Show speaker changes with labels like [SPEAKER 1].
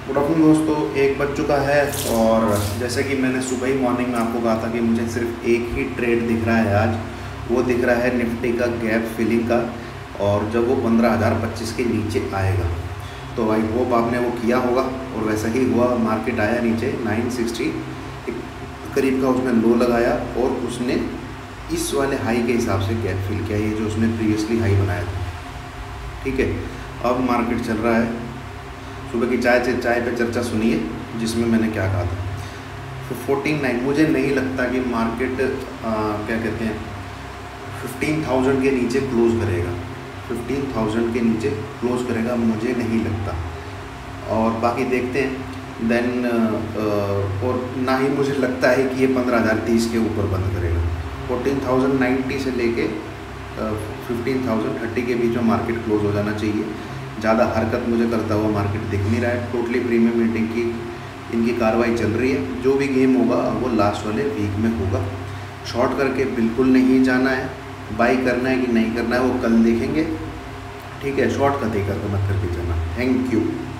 [SPEAKER 1] Good afternoon दोस्तों, 1 बज चुका है। और जैसे कि मैंने सुबह ही मॉर्निंग में आपको कहा था कि मुझे सिर्फ एक ही ट्रेड दिख रहा है आज। वो दिख रहा है निफ्टी का गैप फिलिंग का, और जब वो 15,025 के नीचे आएगा तो आई होप आपने वो किया होगा। और वैसा ही हुआ, मार्केट आया नीचे 960 करीब का उसने लो लगाया और उसने इस वाले हाई के हिसाब से गैप फिल किया, ये जो उसने प्रीवियसली हाई बनाया था। ठीक है, अब मार्केट चल रहा है। सुबह की चाय पे चर्चा सुनिए जिसमें मैंने क्या कहा था। तो 14,900 मुझे नहीं लगता कि मार्केट क्या कहते हैं 15,000 के नीचे क्लोज़ करेगा। 15,000 के नीचे क्लोज़ करेगा मुझे नहीं लगता। और बाकी देखते हैं देन और ना ही मुझे लगता है कि ये 15,030 के ऊपर बंद करेगा। 14,090 से लेके 15,030 के बीच में मार्केट क्लोज हो जाना चाहिए। ज़्यादा हरकत मुझे करता हुआ मार्केट दिख नहीं रहा है। टोटली प्रीमियम मीटिंग की इनकी कार्रवाई चल रही है। जो भी गेम होगा वो लास्ट वाले वीक में होगा। शॉर्ट करके बिल्कुल नहीं जाना है, बाई करना है कि नहीं करना है वो कल देखेंगे। ठीक है, शॉर्ट का देकर मत करके जाना। Thank you.